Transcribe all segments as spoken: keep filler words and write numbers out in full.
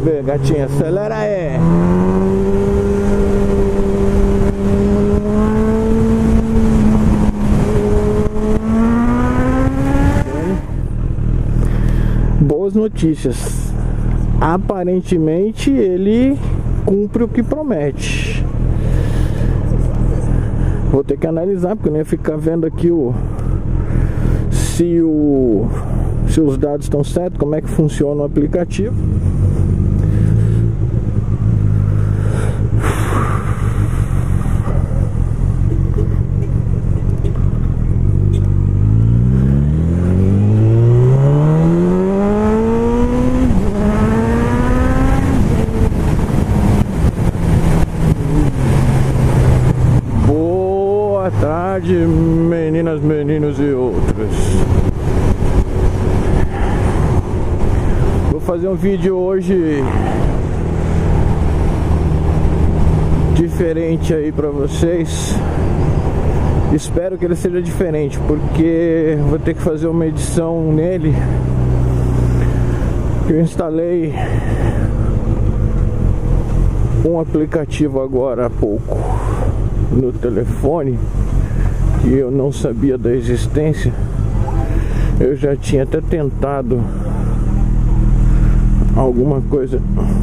ver, gatinha, acelera aí. Boas notícias. Aparentemente ele cumpre o que promete. Vou ter que analisar, porque eu não ia ficar vendo aqui o se o se os dados estão certos, como é que funciona o aplicativo. Boa tarde, meninas, meninos e outros. Vou fazer um vídeo hoje diferente aí pra vocês. Espero que ele seja diferente, porque vou ter que fazer uma edição nele. Eu instalei um aplicativo agora há pouco no telefone que eu não sabia da existência. Eu já tinha até tentado alguma coisa.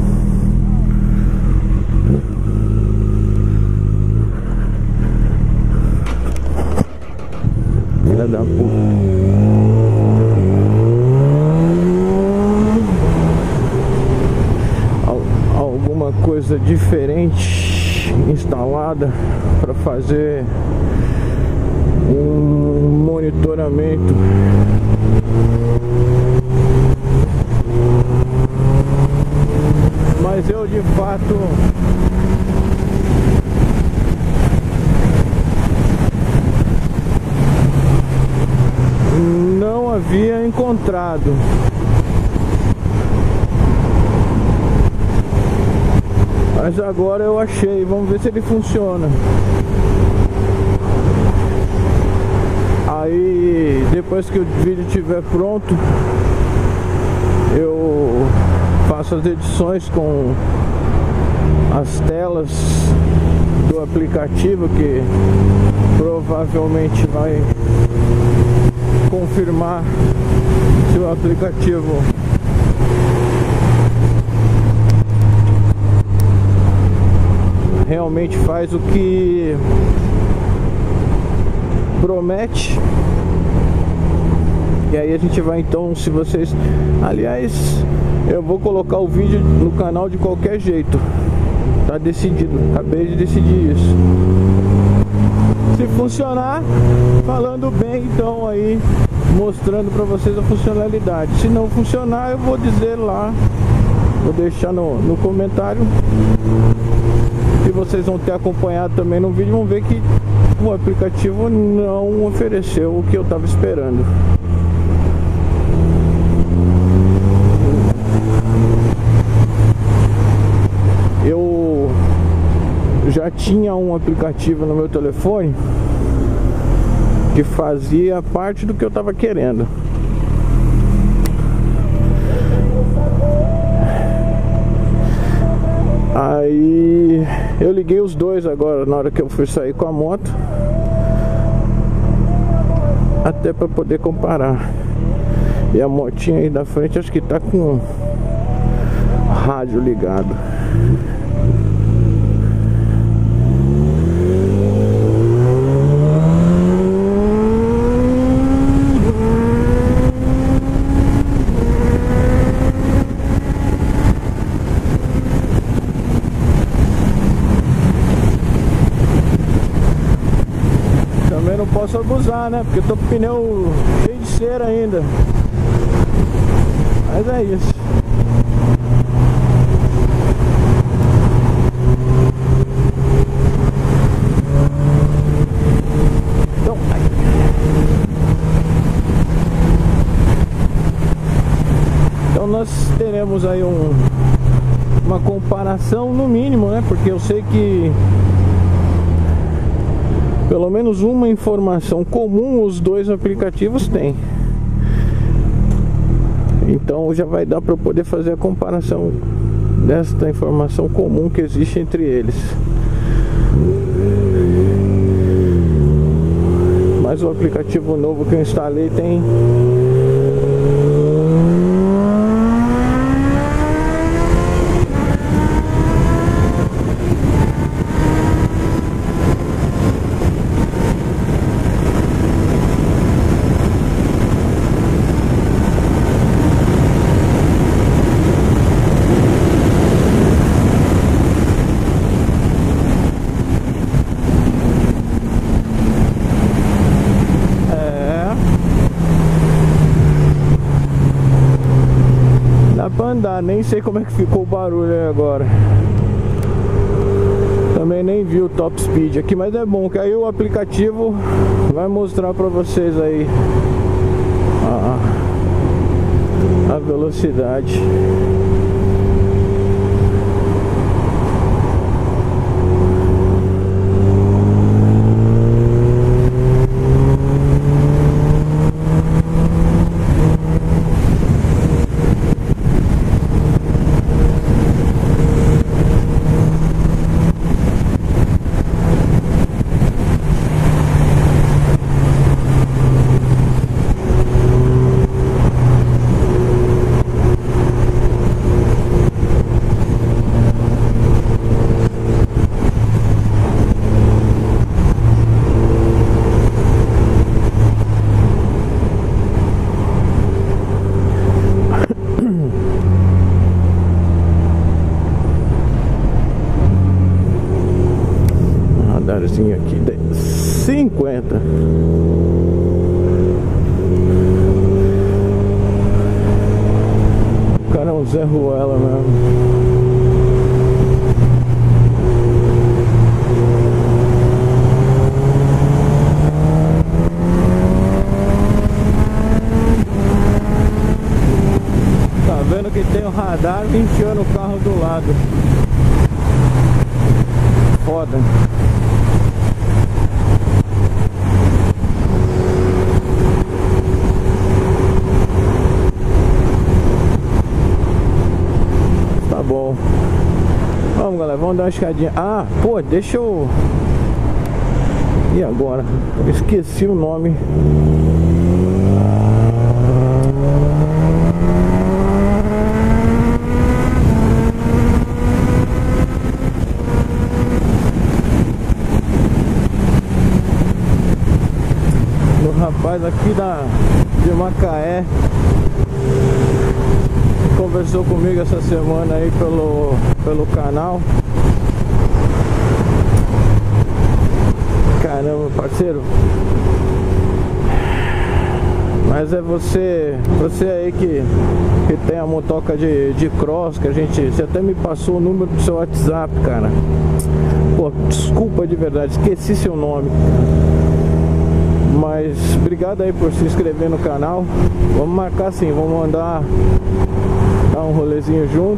Filha da puta. Alguma coisa diferente instalada para fazer um monitoramento mas eu de fato não havia encontrado. Mas agora eu achei, vamos ver se ele funciona. Aí depois que o vídeo estiver pronto, eu faço as edições com as telas do aplicativo, que provavelmente vai confirmar se o aplicativo realmente faz o que promete. E aí a gente vai então, se vocês... Aliás, eu vou colocar o vídeo no canal de qualquer jeito. Tá decidido, acabei de decidir isso. Se funcionar, falando bem, então aí mostrando pra vocês a funcionalidade. Se não funcionar, eu vou dizer lá, vou deixar no, no comentário. E vocês vão ter acompanhado também no vídeo, vão ver que o aplicativo não ofereceu o que eu estava esperando. Eu já tinha um aplicativo no meu telefone que fazia parte do que eu estava querendo. Aí eu liguei os dois agora na hora que eu fui sair com a moto, até para poder comparar. E a motinha aí da frente acho que tá com rádio ligado. Também não posso abusar, né? Porque eu tô com o pneu cheio de cera ainda. Mas é isso. Então, então nós teremos aí um, uma comparação no mínimo, né? Porque eu sei que pelo menos uma informação comum os dois aplicativos têm. Então já vai dar para poder fazer a comparação desta informação comum que existe entre eles. Mas o aplicativo novo que eu instalei tem pra andar, nem sei como é que ficou o barulho aí agora. Também nem vi o top speed aqui, mas é bom que aí o aplicativo vai mostrar pra vocês aí a, a velocidade. Radarzinho aqui de cinquenta. O cara é um Zé Ruela mesmo. Tá vendo que tem o radar enfiando o carro do lado. Foda. Tá bom. Vamos, galera, vamos dar uma escadinha. Ah, pô, deixa eu... E agora? Eu esqueci o nome. Rapaz aqui da, de Macaé conversou comigo essa semana aí pelo, pelo canal. Caramba, parceiro. Mas é você, você aí que, que tem a motoca de, de cross, que a gente, você até me passou o número do seu WhatsApp, cara. Pô, desculpa de verdade, esqueci seu nome. Mas obrigado aí por se inscrever no canal. Vamos marcar sim, vamos andar, dar um rolezinho junto.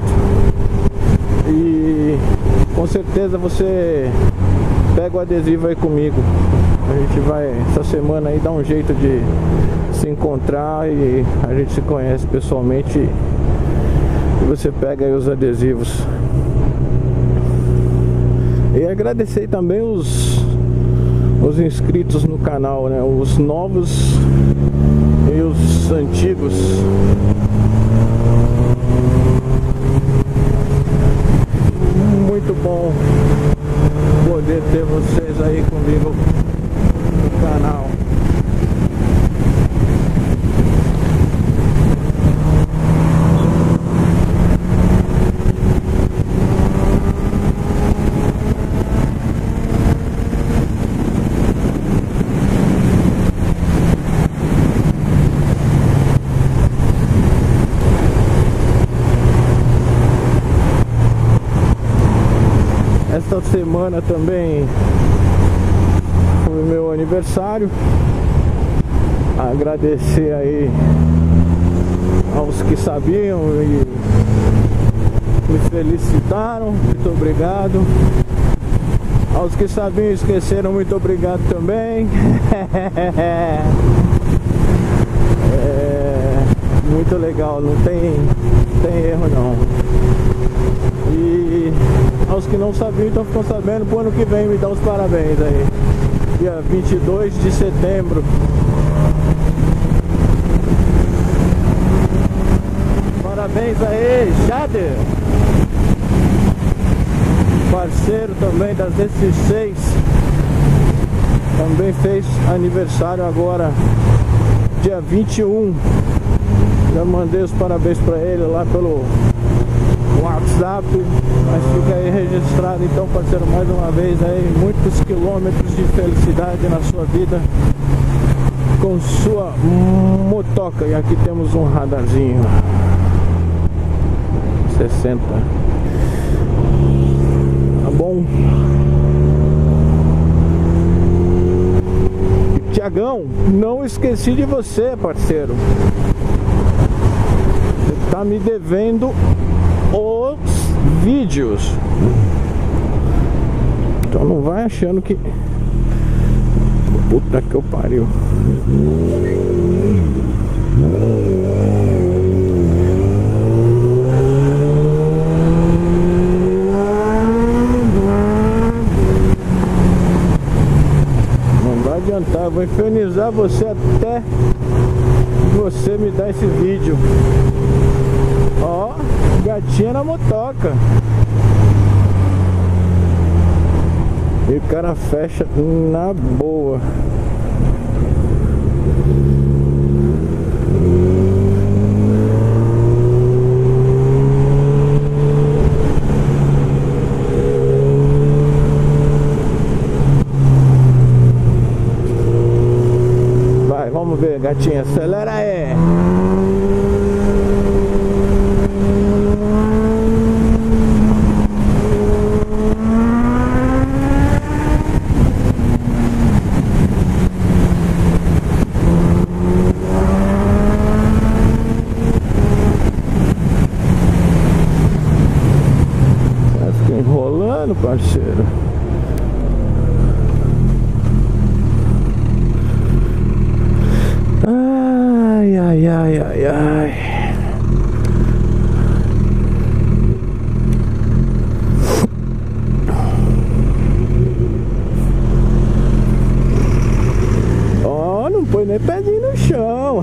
E com certeza você pega o adesivo aí comigo. A gente vai essa semana aí dar um jeito de se encontrar e a gente se conhece pessoalmente. E você pega aí os adesivos. E agradecer também os os inscritos no canal, né? Os novos e os antigos. Muito bom poder ter vocês aí comigo no canal. Esta semana também foi meu aniversário. Agradecer aí aos que sabiam e me felicitaram, muito obrigado. Aos que sabiam e esqueceram, muito obrigado também. É muito legal, não tem, não tem erro não. E aos que não sabiam, então ficam sabendo, pro ano que vem me dá os parabéns aí. Dia vinte e dois de setembro. Parabéns aí, Jader, parceiro também das D C seis, também fez aniversário agora, dia vinte e um. Já mandei os parabéns para ele lá pelo WhatsApp, mas fica aí registrado então, parceiro, mais uma vez aí, muitos quilômetros de felicidade na sua vida com sua motoca. E aqui temos um radarzinho sessenta. Tá bom? Tiagão, não esqueci de você, parceiro. Você tá me devendo os vídeos. Então não vai achando que... Puta que eu pariu. Adiantar, vou infernizar você até você me dar esse vídeo. Ó, gatinha na motoca. E o cara fecha na boa. Vamos ver, gatinha, acelera aí. Vai ficar enrolando, parceiro. Ai, ai, ai, ai, ai. Ó, oh, não põe nem pezinho no chão.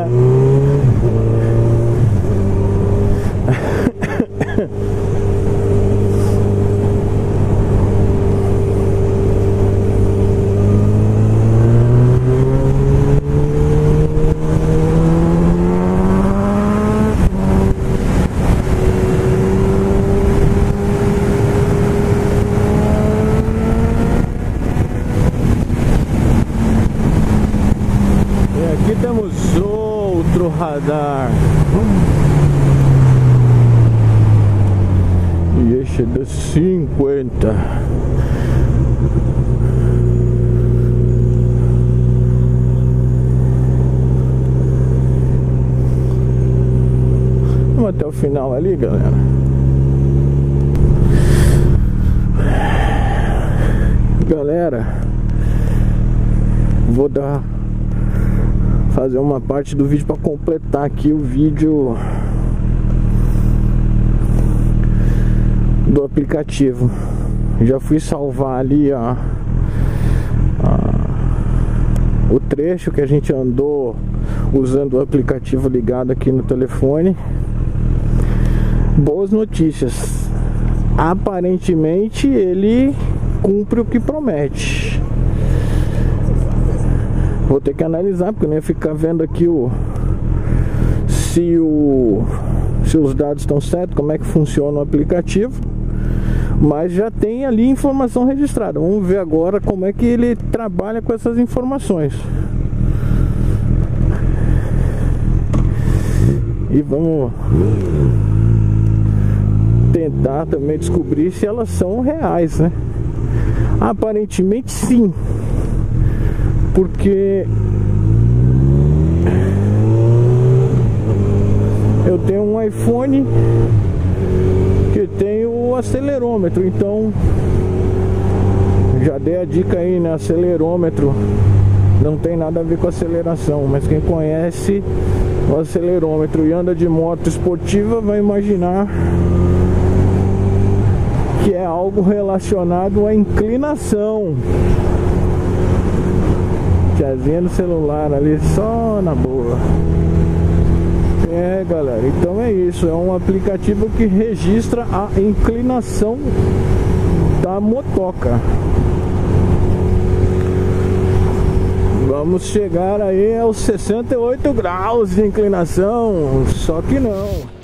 Aqui temos outro radar. E este é de cinquenta. Vamos até o final ali, galera. Galera, vou dar fazer uma parte do vídeo para completar aqui o vídeo do aplicativo. Já fui salvar ali ó, a, o trecho que a gente andou usando o aplicativo ligado aqui no telefone. Boas notícias, aparentemente ele cumpre o que promete. Vou ter que analisar, porque eu não ia ficar vendo aqui o se, o se os dados estão certos, como é que funciona o aplicativo. Mas já tem ali informação registrada. Vamos ver agora como é que ele trabalha com essas informações. E vamos tentar também descobrir se elas são reais, né? Aparentemente sim, porque eu tenho um iPhone que tem o acelerômetro, então já dei a dica aí, né? Acelerômetro não tem nada a ver com aceleração, mas quem conhece o acelerômetro e anda de moto esportiva vai imaginar que é algo relacionado à inclinação. Tiazinha no celular ali, só na boa. É, galera, então é isso. É um aplicativo que registra a inclinação da motoca. Vamos chegar aí aos sessenta e oito graus de inclinação, só que não.